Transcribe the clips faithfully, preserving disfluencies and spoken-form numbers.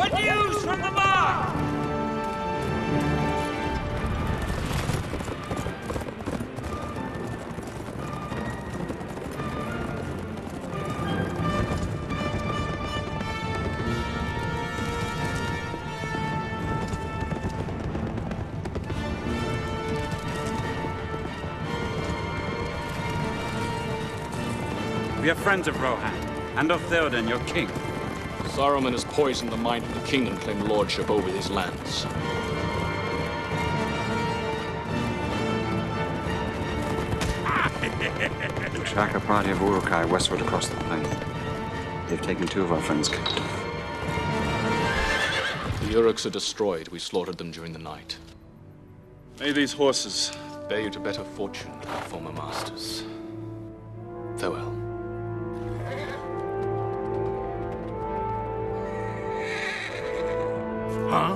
news from the mark! We are friends of Rohan, and of Theoden, your king. Saruman has poisoned the mind of the king and claimed lordship over these lands. To track a party of Uruk-hai westward across the plain. They've taken two of our friends captive. The Uruks are destroyed. We slaughtered them during the night. May these horses bear you to better fortune, our former masters. Farewell. Huh?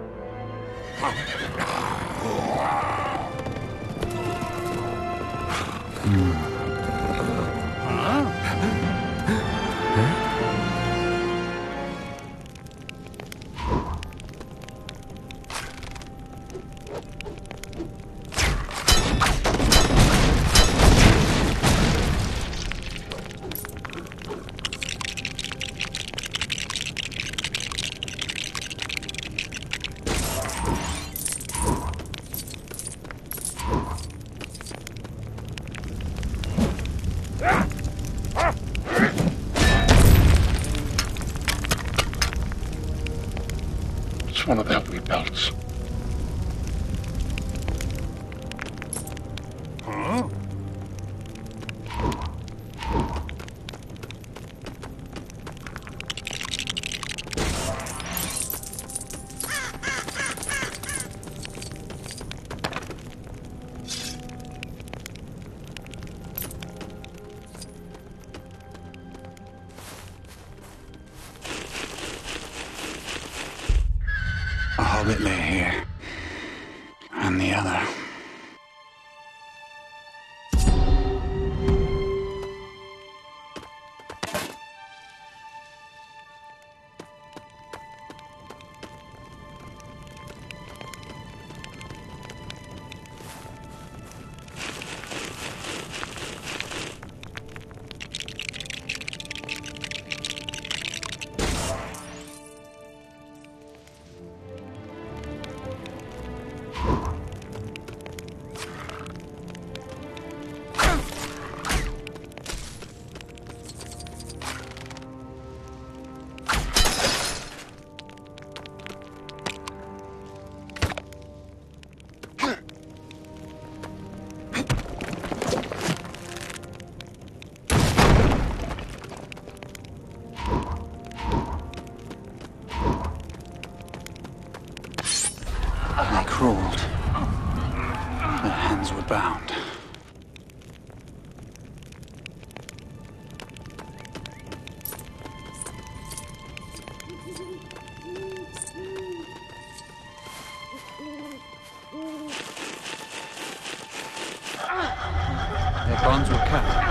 It's one of their wheat belts. Huh? A hobbit lay here. And the other. They crawled. Their hands were bound. Their bonds were cut.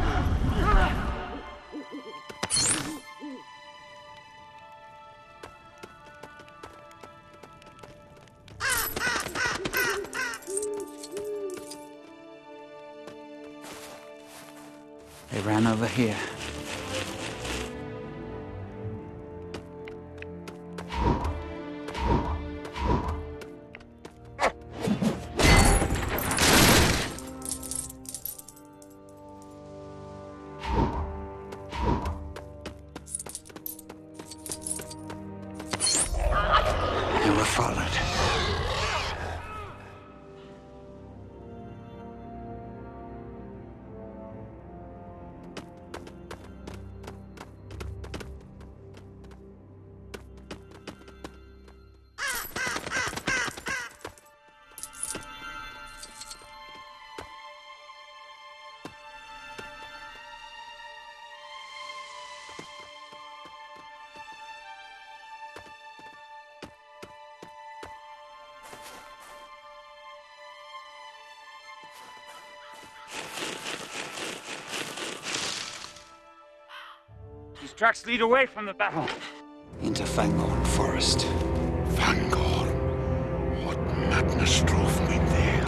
They ran over here. They were followed. These tracks lead away from the battle. into Fangorn Forest. Fangorn. What madness drove me there?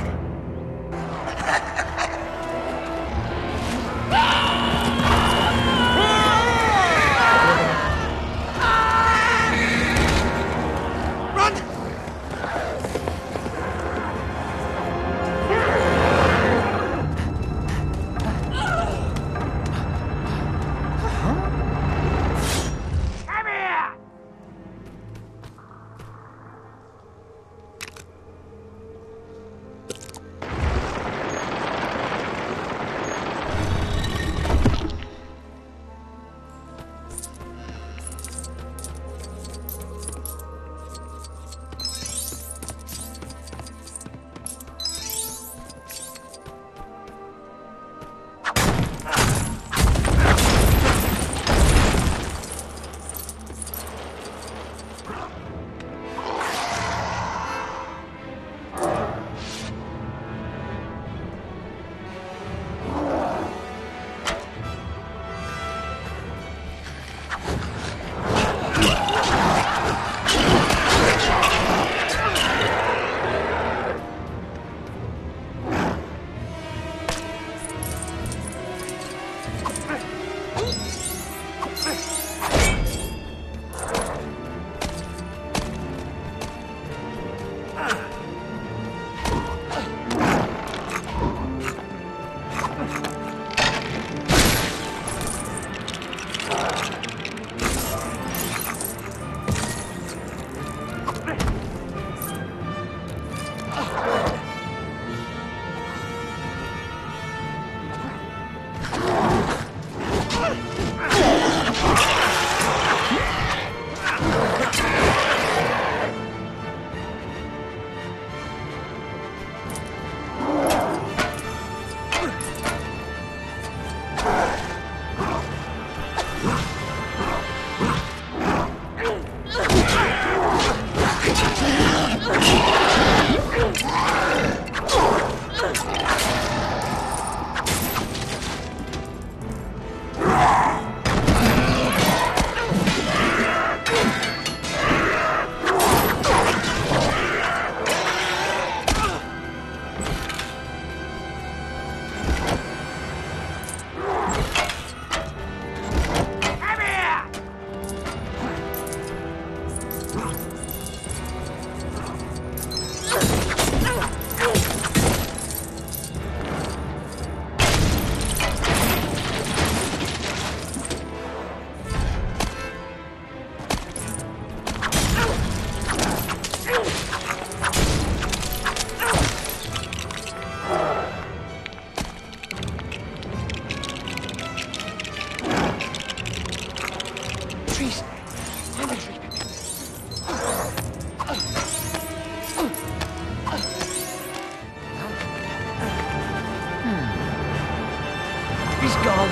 He's gone.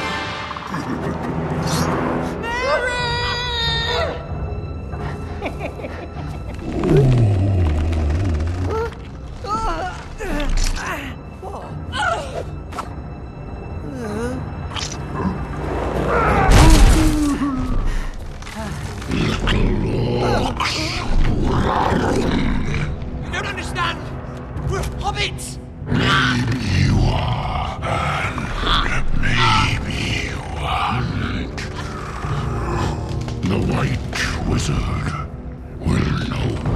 You don't understand! We're hobbits! Maybe you are, and maybe you aren't. The White Wizard will know.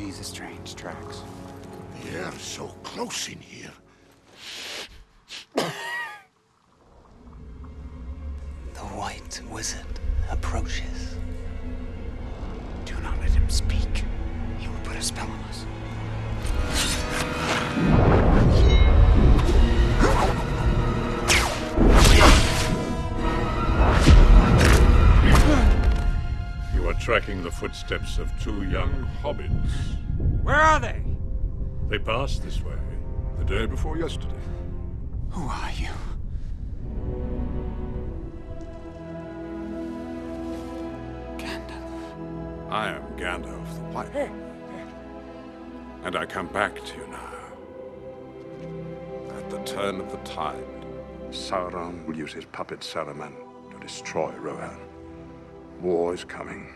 These are strange tracks. The air's so close in here. The White Wizard approaches. Do not let him speak. He will put a spell on us. You are tracking the footsteps of two young hobbits. Where are they? They passed this way the day before yesterday. Who are you? Gandalf. I am Gandalf the White. And I come back to you now. At the turn of the tide, Sauron will use his puppet Saruman to destroy Rohan. War is coming.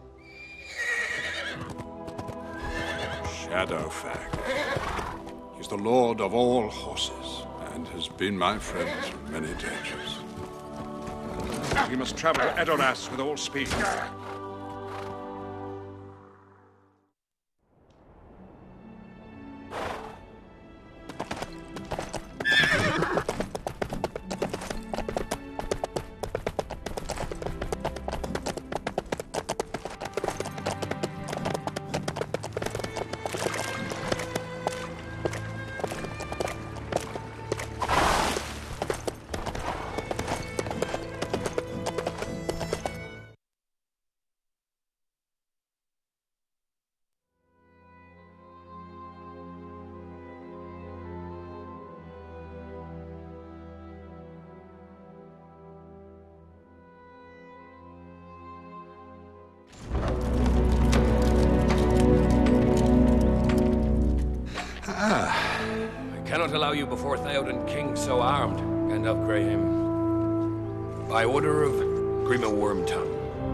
Shadowfang. He's the lord of all horses, and has been my friend through many dangers. We must travel to Edoras with all speed. I cannot allow you before Theoden King so armed, Gandalf Greyham. By order of Grima Wormtongue.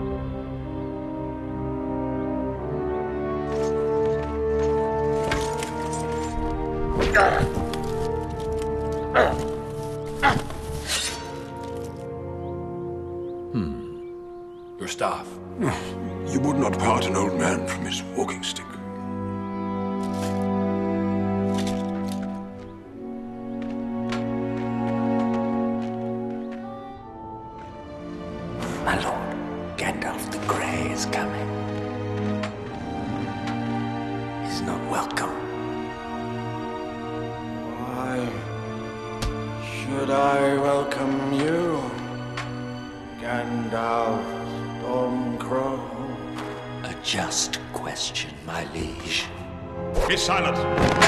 Hmm. Your staff. You would not part an old man from his walking stick. My lord, Gandalf the Grey is coming. He's not welcome. Why should I welcome you, Gandalf Stormcrow? A just question, my liege. Be silent!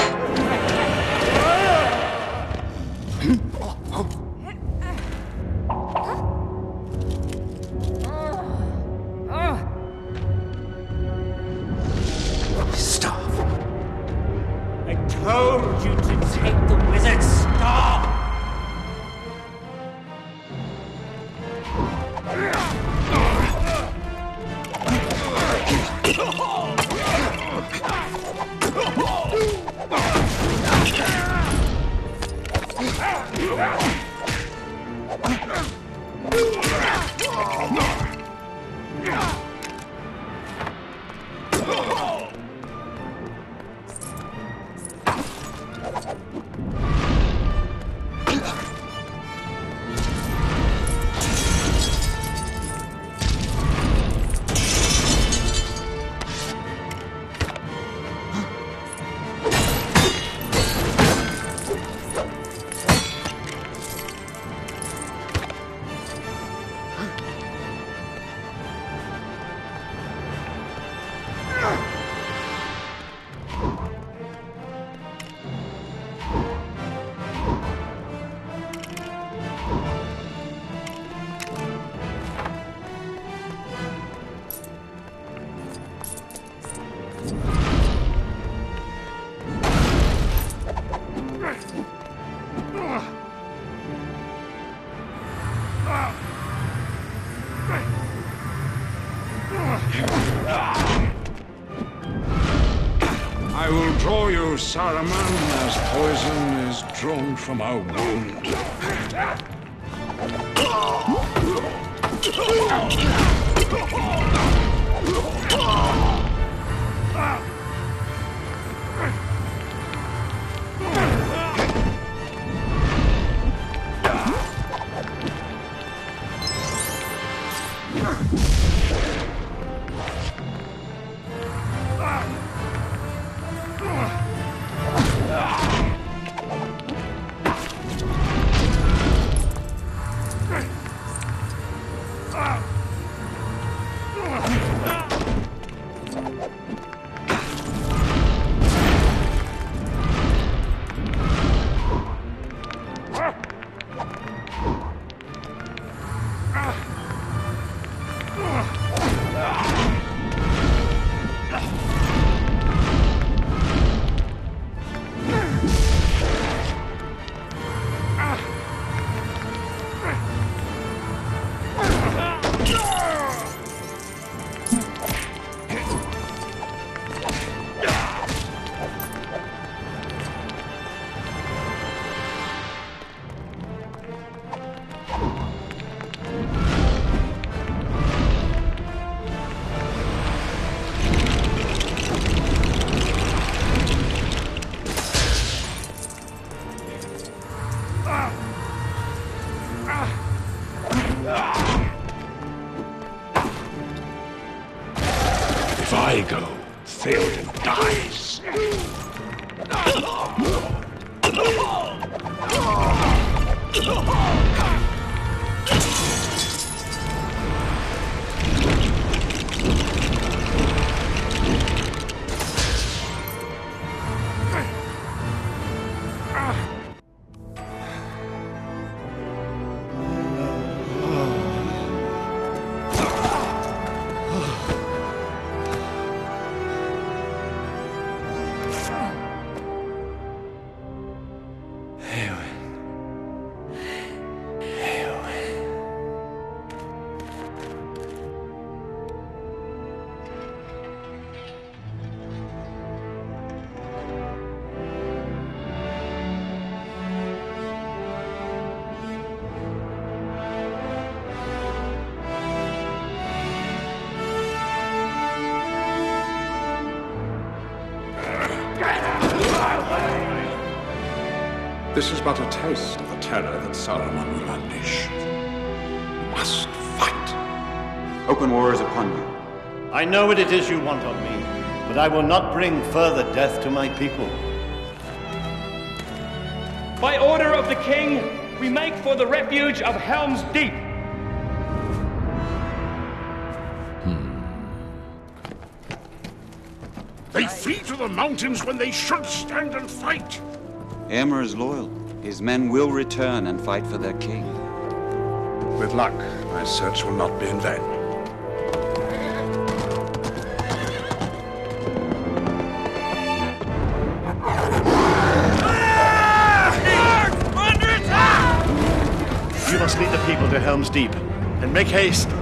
Stop. I told you to take the wizard's staff! I will draw you, Saruman, as poison is drawn from a wound. If I go, Theoden dies. This is but a taste of the terror that Saruman will unleash. You must fight. Open war is upon you. I know what it is you want on me, but I will not bring further death to my people. By order of the king, we make for the refuge of Helm's Deep. They flee to the mountains when they should stand and fight. Aemir is loyal. His men will return and fight for their king. With luck, my search will not be in vain. You must lead the people to Helm's Deep, and make haste.